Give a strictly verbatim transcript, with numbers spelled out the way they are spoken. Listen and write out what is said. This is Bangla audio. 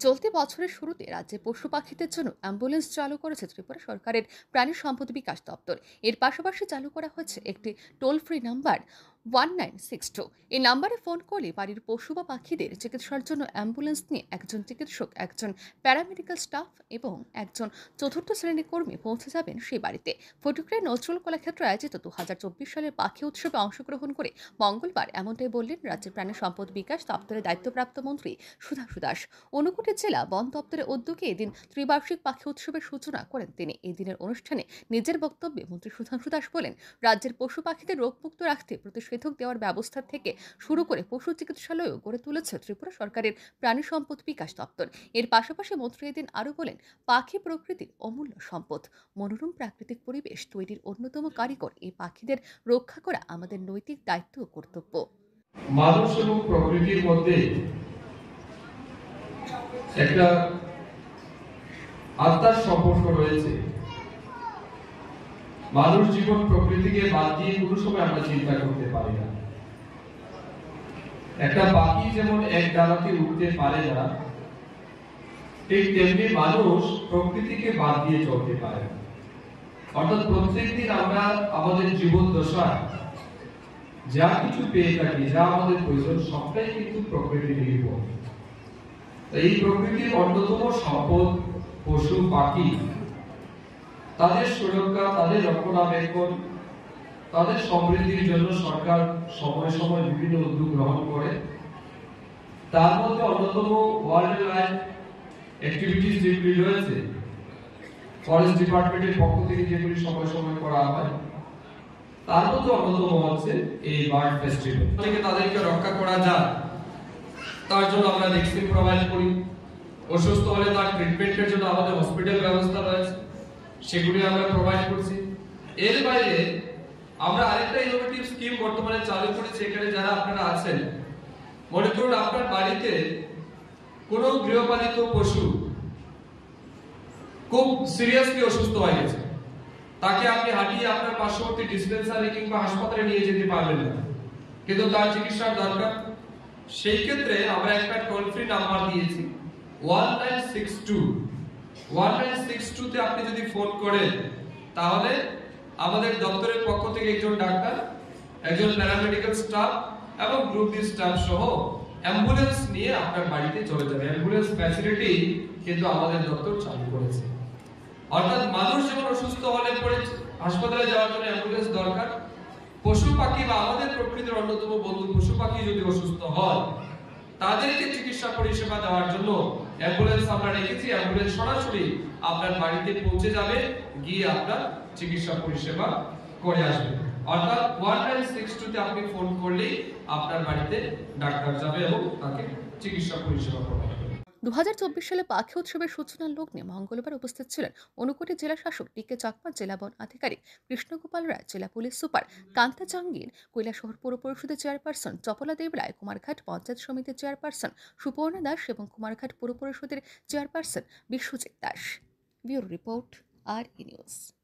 চলতি বছরের শুরুতে রাজ্যে পশু পাখিদের জন্য অ্যাম্বুলেন্স চালু করেছে ত্রিপুরা সরকারের প্রাণী সম্পদ বিকাশ দপ্তর। এর পাশাপাশি চালু করা হয়েছে একটি toll free number one nine six two. এই নাম্বারে ফোন করলে বাড়ির পশু বা পাখিদের চিকিৎসার জন্য অ্যাম্বুলেন্স নিয়ে একজন চিকিৎসক, একজন প্যারামেডিক্যাল স্টাফ এবং একজন চতুর্থ শ্রেণীর কর্মী পৌঁছে যাবেন সেই বাড়িতে। ফটিকরায় নজরুল কলাক্ষেত্রে আয়োজিত দু হাজার চব্বিশ সালের পাখি উৎসবে অংশগ্রহণ করে মঙ্গলবার এমনটাই বললেন রাজ্যের প্রাণী সম্পদ বিকাশ দপ্তরের দায়িত্বপ্রাপ্ত মন্ত্রী সুধাংশু দাস। ঊনকোটি জেলা বন দপ্তরের উদ্যোগে এদিন ত্রিবার্ষিক পাখি উৎসবের সূচনা করেন তিনি। এই দিনের অনুষ্ঠানে নিজের বক্তব্যে মন্ত্রী সুধাংশু দাস বলেন, রাজ্যের পশু পাখিদের রোগমুক্ত রাখতে প্রতিষেধক দেওয়ার ব্যবস্থা থেকে শুরু করে পশু চিকিৎসালয়ও গড়ে তুলেছে ত্রিপুরা সরকারের প্রাণী সম্পদ বিকাশ দপ্তর। এর পাশাপাশি মন্ত্রী এদিন আরও বলেন, পাখি প্রকৃতির অমূল্য সম্পদ। মনোরম প্রাকৃতিক পরিবেশ তৈরির অন্যতম কারিগর এই পাখিদের রক্ষা করা আমাদের নৈতিক দায়িত্ব ও কর্তব্য। মানুষ এবং প্রকৃতির মধ্যে একটা আত্মার সম্পর্ক রয়েছে। মানুষ জীবন প্রকৃতিকে বাদ দিয়ে কোনো সময় আমরা চিন্তা করতে পারি না। একটা পাখি যেমন এক ডালাতে উঠতে পারে না, ঠিক তেমনি মানুষ প্রকৃতিকে বাদ দিয়ে চলতে পারে না। অর্থাৎ প্রত্যেকদিন আমরা আমাদের জীবন দশায় যা কিছু পেয়ে থাকি, যা আমাদের প্রয়োজন, সবটাই কিন্তু প্রকৃতি নির্ভর। এই প্রকৃতির অন্যতম সম্পদ পশু পাখি, তাদের সুরক্ষা, তাদের রক্ষণাবেক্ষণ, তাদের সমৃদ্ধির জন্য সরকার সময় সময় বিভিন্ন উদ্যোগ গ্রহণ করে। তার মধ্যে অন্যতম ওয়াইল্ড লাইফ অ্যাক্টিভিটিস যেগুলি রয়েছে, ফরেস্ট ডিপার্টমেন্টের পক্ষ থেকে যেগুলি সময় সময় করা হয়, তার মধ্যে অন্যতম হচ্ছে এই বার্ড ফেস্টিভ্যাল। থেকে তাদেরকে রক্ষা করা যায় তার জন্য আমরা ভ্যাকসিন প্রোভাইড করি। অসুস্থ হলে তার ট্রিটমেন্টের জন্য আমাদের হসপিটাল ব্যবস্থা রয়েছে, সেগুলি আমরা প্রোভাইড করছি। এর বাইরে আমরা আরেকটা ইনোভেটিভ স্কিম বর্তমানে চালু করেছি। এখানে যারা আপনারা আছেন, মনে করুন আপনার বাড়িতে কোনো গৃহপালিত পশু খুব সিরিয়াসলি অসুস্থ হয়ে গেছে, তাকে আপনি হাঁটিয়ে আপনার পার্শ্ববর্তী ডিসপেন্সারি কিংবা হাসপাতালে নিয়ে যেতে পারবেন না, কিন্তু তার চিকিৎসার দরকার। সেই ক্ষেত্রে আমরা একটা টোল ফ্রি নাম্বার দিয়েছি one nine six two. One nine six two তে আপনি যদি ফোন করেন, তাহলে আমাদের দপ্তরের পক্ষ থেকে একজন ডাক্তার, একজন প্যারামেডিক্যাল স্টাফ এবং গ্রুপ ডি স্টাফ সহ অ্যাম্বুলেন্স নিয়ে আপনার বাড়িতে চলে যাবে। অ্যাম্বুলেন্স ফ্যাসিলিটি কিন্তু আমাদের দপ্তর চালু করেছে। অর্থাৎ মানুষ যেমন অসুস্থ হলে পড়ে হাসপাতালে যাওয়ার জন্য অ্যাম্বুলেন্স দরকার, পশু পাখি বা আমাদের প্রকৃতির অন্যতম বন্ধু পশু পাখি যদি অসুস্থ হয়, তাদেরকে চিকিৎসা পরিষেবা দেওয়ার জন্য অ্যাম্বুলেন্স আমরা রেখেছি। অ্যাম্বুলেন্স সরাসরি আপনার বাড়িতে পৌঁছে যাবে, গিয়ে আপনার চিকিৎসা পরিষেবা করে আসবে। অর্থাৎ ওয়ান নাইন সিক্স টু তে আপনি ফোন করলেই আপনার বাড়িতে ডাক্তার যাবে এবং তাকে চিকিৎসা পরিষেবা প্রদান করবে। দু হাজার চব্বিশ সালে পাখি উৎসবের সূচনার লগ্নে মঙ্গলবার উপস্থিত ছিলেন ঊনকোটি জেলা শাসক টি কে চাকমা, জেলা বন আধিকারিক কৃষ্ণগোপাল রায়, জেলা পুলিশ সুপার কান্তা জাহাঙ্গীর, কৈলাসহর পৌর পরিষদের চেয়ারপারসন চপলা দেব রায়, কুমারঘাট পঞ্চায়েত সমিতির চেয়ারপারসন সুপর্ণা দাস এবং কুমারঘাট পৌর পরিষদের chairperson Biswajit Das. Bureau report, R E news.